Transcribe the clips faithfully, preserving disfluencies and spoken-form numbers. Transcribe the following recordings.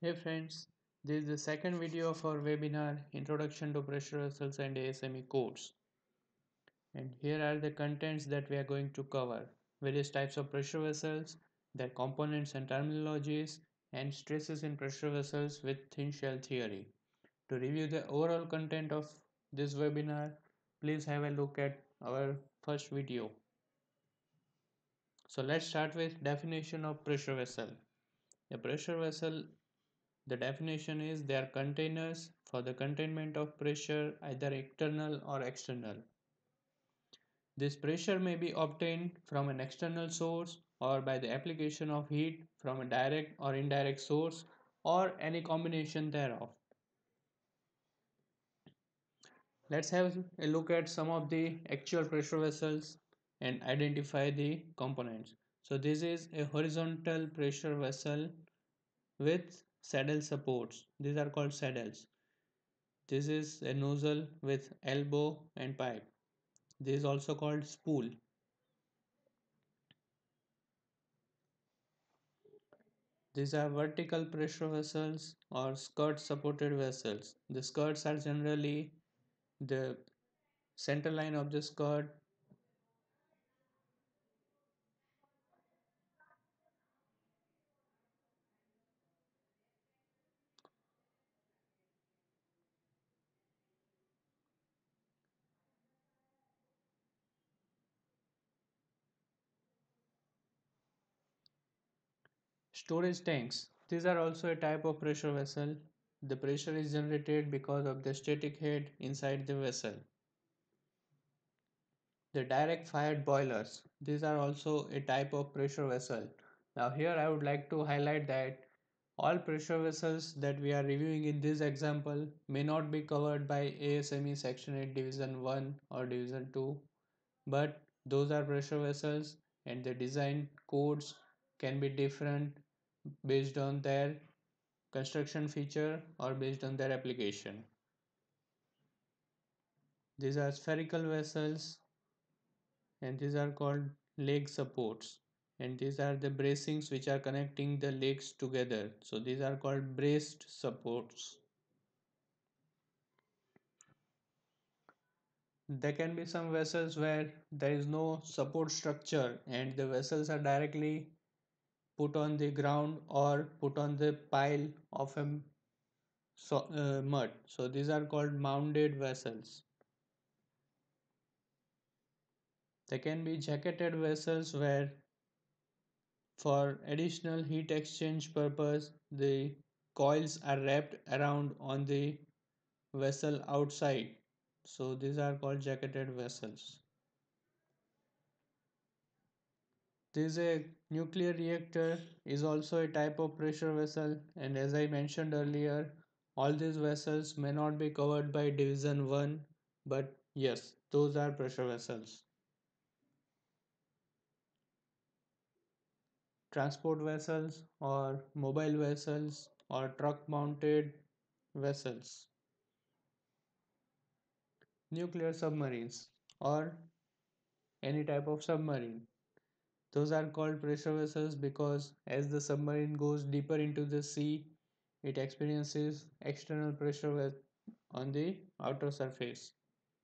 Hey friends, this is the second video of our webinar Introduction to Pressure Vessels and A S M E Codes. And here are the contents that we are going to cover. Various types of pressure vessels, their components and terminologies, and stresses in pressure vessels with thin shell theory. To review the overall content of this webinar, please have a look at our first video. So let's start with definition of pressure vessel. A pressure vessel, the definition is they are containers for the containment of pressure, either internal or external. This pressure may be obtained from an external source or by the application of heat from a direct or indirect source or any combination thereof. Let's have a look at some of the actual pressure vessels and identify the components. So this is a horizontal pressure vessel with saddle supports. These are called saddles. This is a nozzle with elbow and pipe. This is also called spool. These are vertical pressure vessels or skirt supported vessels. The skirts are generally the center line of the skirt. Storage tanks. These are also a type of pressure vessel. The pressure is generated because of the static head inside the vessel. The direct fired boilers. These are also a type of pressure vessel. Now here I would like to highlight that all pressure vessels that we are reviewing in this example may not be covered by A S M E Section eight Division one or Division two, but those are pressure vessels and the design codes can be different based on their construction feature or based on their application. These are spherical vessels and these are called leg supports, and these are the bracings which are connecting the legs together, so these are called braced supports. There can be some vessels where there is no support structure and the vessels are directly put on the ground or put on the pile of a so, uh, mud, so these are called mounded vessels. There can be jacketed vessels where for additional heat exchange purpose the coils are wrapped around on the vessel outside, so these are called jacketed vessels. This a nuclear reactor is also a type of pressure vessel, and as I mentioned earlier, all these vessels may not be covered by division one, but yes, those are pressure vessels. Transport vessels or mobile vessels or truck mounted vessels. Nuclear submarines or any type of submarine. Those are called pressure vessels because as the submarine goes deeper into the sea, it experiences external pressure on the outer surface.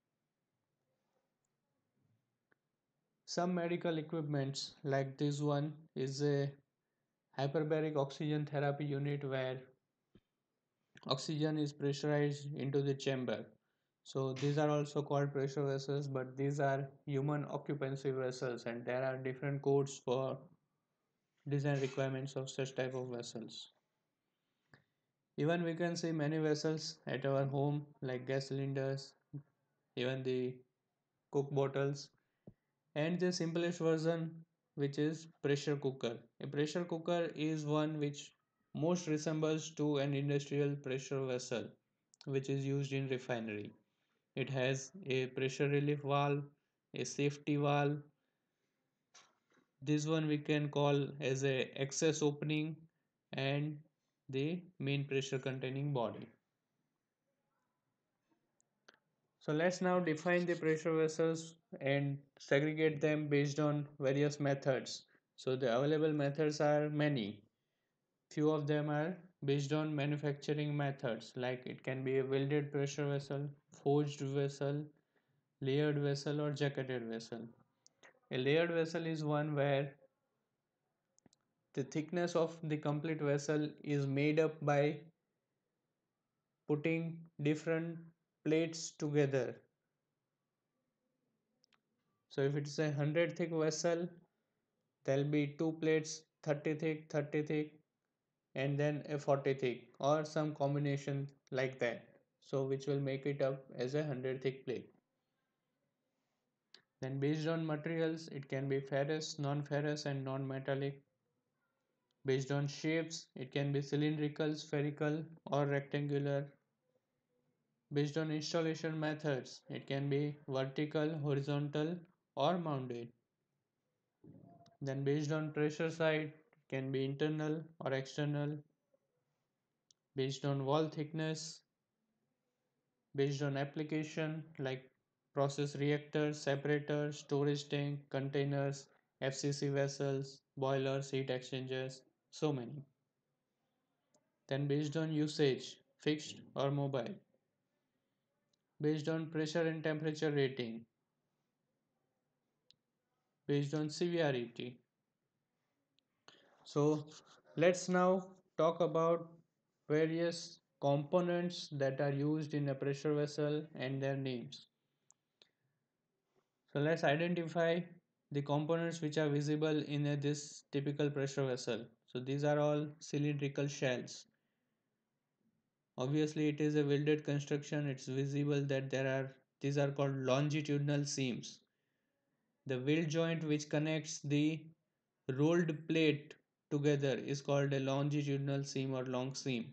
Some medical equipments like this one is a hyperbaric oxygen therapy unit where oxygen is pressurized into the chamber. So these are also called pressure vessels, but these are human occupancy vessels and there are different codes for design requirements of such type of vessels. Even we can see many vessels at our home like gas cylinders, even the coke bottles, and the simplest version which is pressure cooker. A pressure cooker is one which most resembles to an industrial pressure vessel which is used in refinery. It has a pressure relief valve, a safety valve. This one we can call as a access opening and the main pressure containing body. So let's now define the pressure vessels and segregate them based on various methods. So the available methods are many. Few of them are based on manufacturing methods, like it can be a welded pressure vessel, forged vessel, layered vessel, or jacketed vessel. A layered vessel is one where the thickness of the complete vessel is made up by putting different plates together. So if it's a one hundred thick vessel, there'll be two plates, thirty thick, thirty thick, and then a forty thick, or some combination like that. So which will make it up as a one hundred thick plate. Then based on materials, it can be ferrous, non-ferrous, and non-metallic. Based on shapes, it can be cylindrical, spherical, or rectangular. Based on installation methods, it can be vertical, horizontal, or mounted. Then based on pressure side, it can be internal or external. Based on wall thickness, based on application like process reactors, separators, storage tank, containers, F C C vessels, boilers, heat exchangers, so many. Then based on usage, fixed or mobile. Based on pressure and temperature rating. Based on severity. So let's now talk about various components that are used in a pressure vessel and their names. So let's identify the components which are visible in a, this typical pressure vessel. So these are all cylindrical shells. Obviously it is a welded construction. It's visible that there are, these are called longitudinal seams. The weld joint which connects the rolled plate together is called a longitudinal seam or long seam.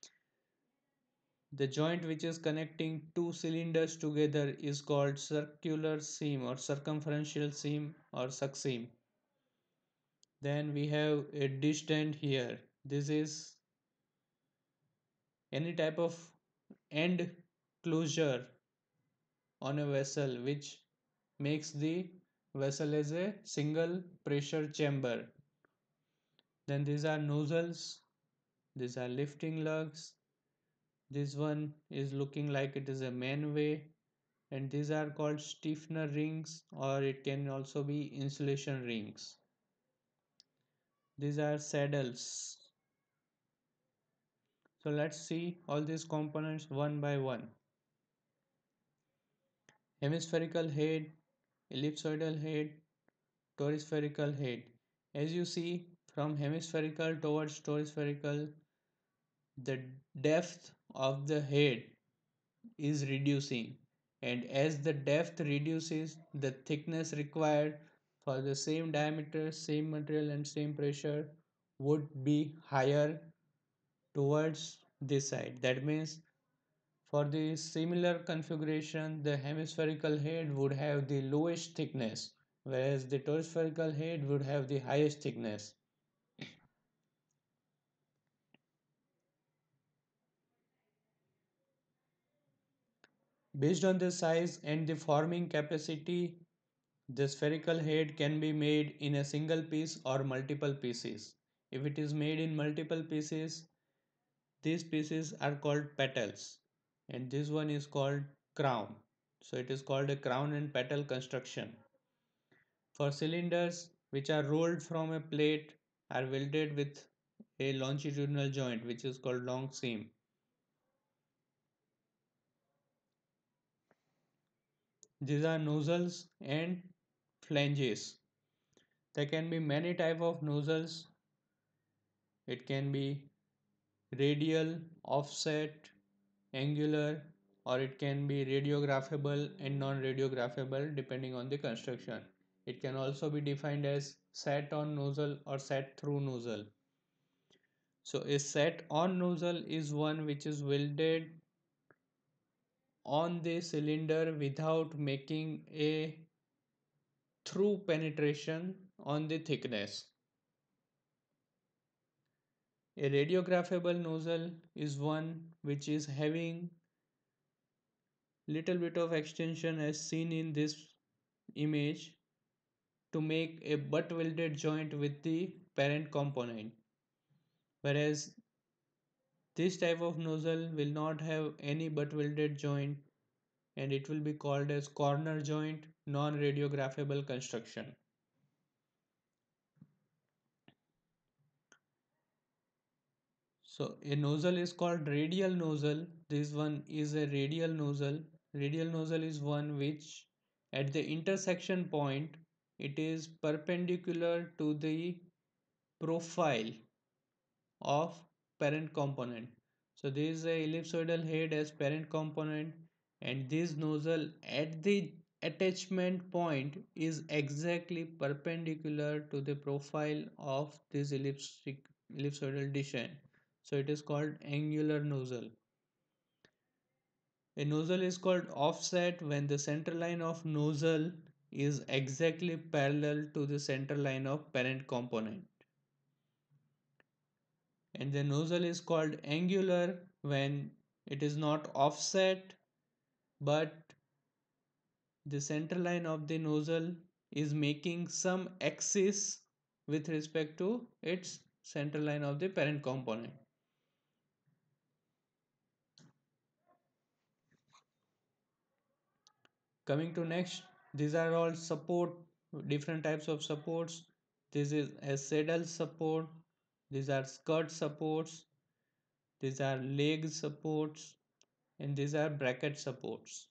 The joint which is connecting two cylinders together is called circular seam or circumferential seam or suck seam. Then we have a distant here. This is any type of end closure on a vessel which makes the vessel as a single pressure chamber. Then these are nozzles, these are lifting lugs, this one is looking like it is a manway, and these are called stiffener rings, or it can also be insulation rings. These are saddles. So let's see all these components one by one. Hemispherical head, ellipsoidal head, toruspherical head. As you see, from hemispherical towards toruspherical, the depth of the head is reducing, and as the depth reduces, the thickness required for the same diameter, same material, and same pressure would be higher towards this side. That means for the similar configuration, the hemispherical head would have the lowest thickness, whereas the toruspherical head would have the highest thickness. Based on the size and the forming capacity, the spherical head can be made in a single piece or multiple pieces. If it is made in multiple pieces, these pieces are called petals, and this one is called crown. So it is called a crown and petal construction. For cylinders which are rolled from a plate are welded with a longitudinal joint which is called long seam. These are nozzles and flanges. There can be many type of nozzles. It can be radial, offset, angular, or it can be radiographable and non-radiographable depending on the construction. It can also be defined as set on nozzle or set through nozzle. So a set on nozzle is one which is welded on the cylinder without making a through penetration on the thickness. A radiographable nozzle is one which is having little bit of extension as seen in this image to make a butt welded joint with the parent component, whereas This type of nozzle will not have any butt welded joint and it will be called as corner joint non-radiographable construction. So a nozzle is called radial nozzle. This one is a radial nozzle. Radial nozzle is one which at the intersection point it is perpendicular to the profile of parent component. So this is a ellipsoidal head as parent component and this nozzle at the attachment point is exactly perpendicular to the profile of this elliptic ellipsoidal dish end. So it is called angular nozzle. A nozzle is called offset when the center line of nozzle is exactly parallel to the center line of parent component. And the nozzle is called angular when it is not offset but the center line of the nozzle is making some axis with respect to its center line of the parent component. Coming to next, these are all support, different types of supports. This is a saddle support, these are skirt supports, these are leg supports, and these are bracket supports.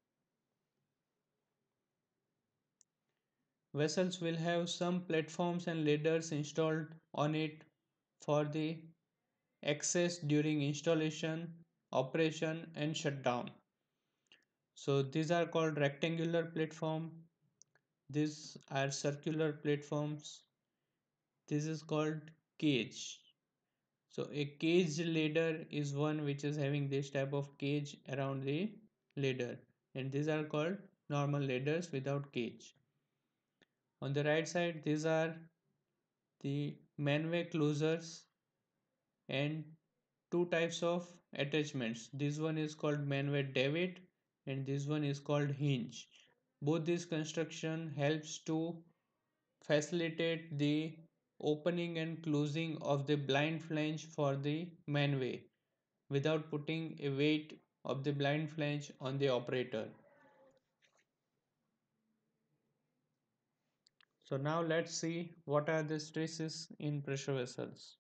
Vessels will have some platforms and ladders installed on it for the access during installation, operation, and shutdown. So these are called rectangular platform. These are circular platforms. This is called cage. So a cage ladder is one which is having this type of cage around the ladder, and these are called normal ladders without cage. On the right side, these are the manway closers and two types of attachments. This one is called manway davit and this one is called hinge. Both this construction helps to facilitate the opening and closing of the blind flange for the manway without putting a weight of the blind flange on the operator. So now let's see what are the stresses in pressure vessels.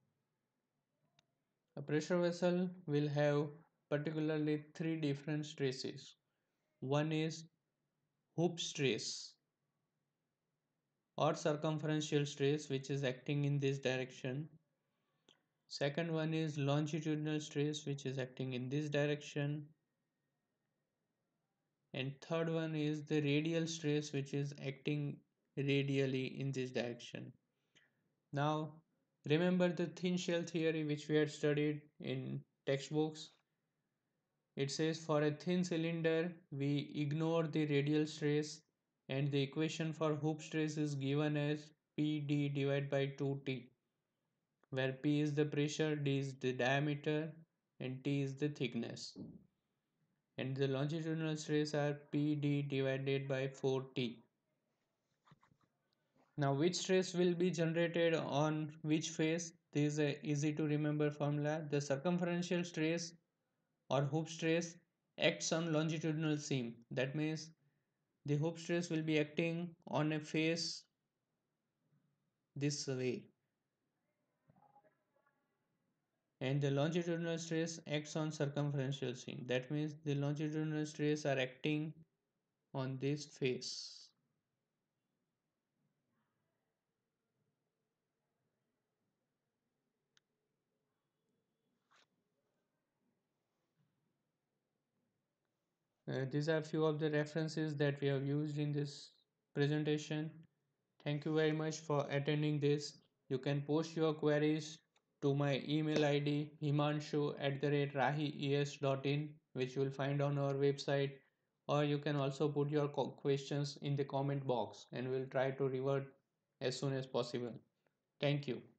A pressure vessel will have particularly three different stresses. One is hoop stress or circumferential stress which is acting in this direction. Second one is longitudinal stress which is acting in this direction. And third one is the radial stress which is acting radially in this direction. Now remember the thin shell theory which we had studied in textbooks. It says for a thin cylinder we ignore the radial stress and the equation for hoop stress is given as P d divided by two T, where P is the pressure, D is the diameter and T is the thickness. And the longitudinal stress are P d divided by four T. Now which stress will be generated on which face? This is a easy to remember formula. The circumferential stress or hoop stress acts on longitudinal seam. That means the hoop stress will be acting on a face this way and the longitudinal stress acts on circumferential seam. That means the longitudinal stress are acting on this face. Uh, these are few of the references that we have used in this presentation. Thank you very much for attending this. You can post your queries to my email I D himanshu at the rate rahies dot in, which you will find on our website, or you can also put your questions in the comment box and we'll try to revert as soon as possible. Thank you.